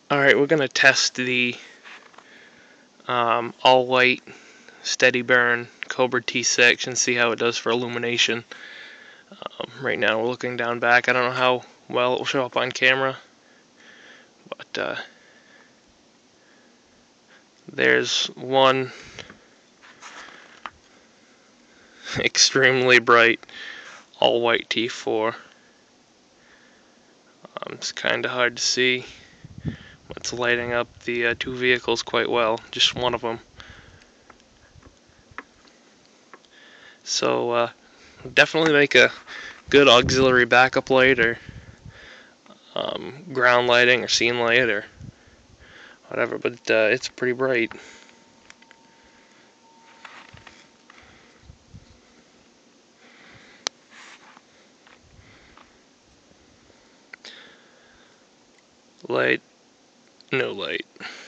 Alright, we're going to test the all-white steady burn Cobra T6 and see how it does for illumination. Right now we're looking down back. I don't know how well it will show up on camera, but there's one extremely bright all-white T4. It's kind of hard to see. It's lighting up the two vehicles quite well, just one of them. So definitely make a good auxiliary backup light, or ground lighting, or scene light, or whatever, but it's pretty bright. Light, no light.